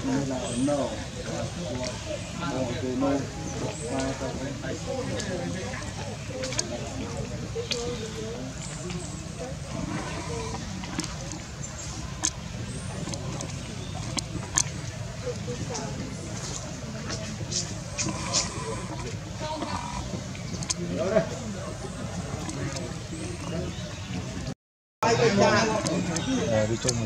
đi chung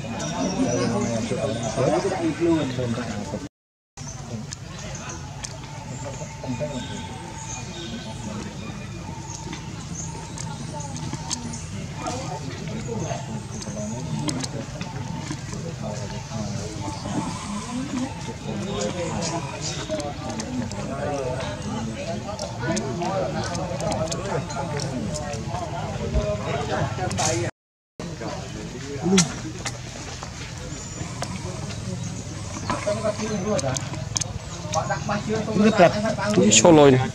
cái xô lôi này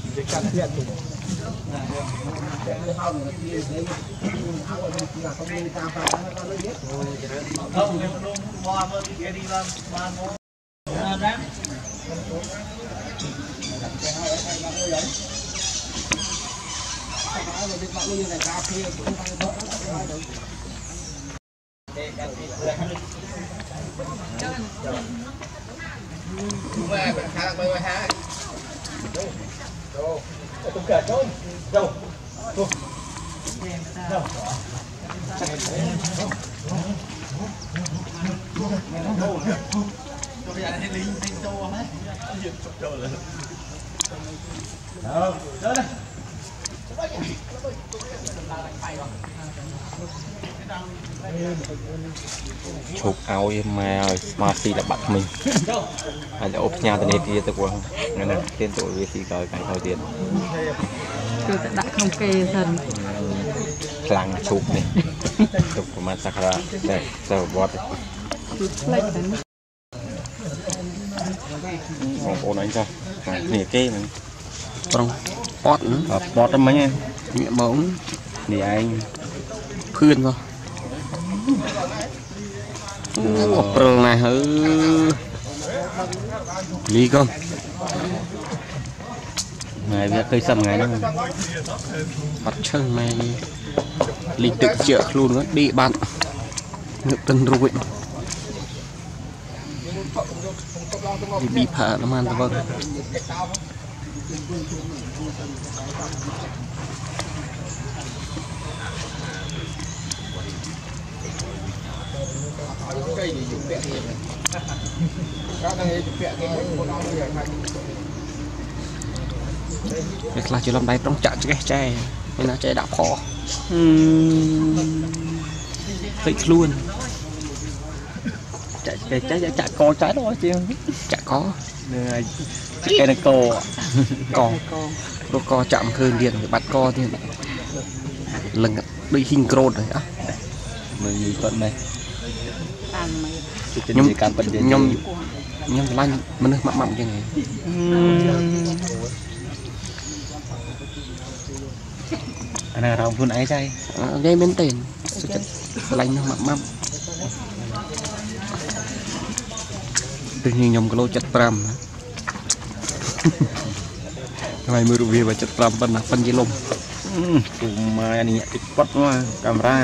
chụp áo em mà xì là bắt mình hay là ốp nhà từ đây kia từ qua nên là trên tuổi về xì cởi cái thôi tiền tôi sẽ đặt không kê thần lăng chụp này chụp của mặt sakura để sờ bọt còn cô nói sao nè kê này còn bọt đó mấy em miệng bóng thì anh khuyên thôi này hứ ly con ngày bây giờ cây sầm ngày đó bắt chân mày ly tự chợ luôn đó đi bạn ngược tân rồi bị phá nó man vâng việc là chỉ làm đây trong chợ cái chè nên là chè đạp khó thích luôn chả có trái đó chứ chả có cái này co chạm hơn điện bắt co thì lần đi hình crôn rồi á mình còn này nhom lanh mình mặn mặn như này anh nào đồng phun ấy đây gây bên tiền lanh nó mặn mặn tự nhiên nhom cái lô chặt pram này mới rượu bia và chặt pram bên gì lông mà anh nhặt cái quất camera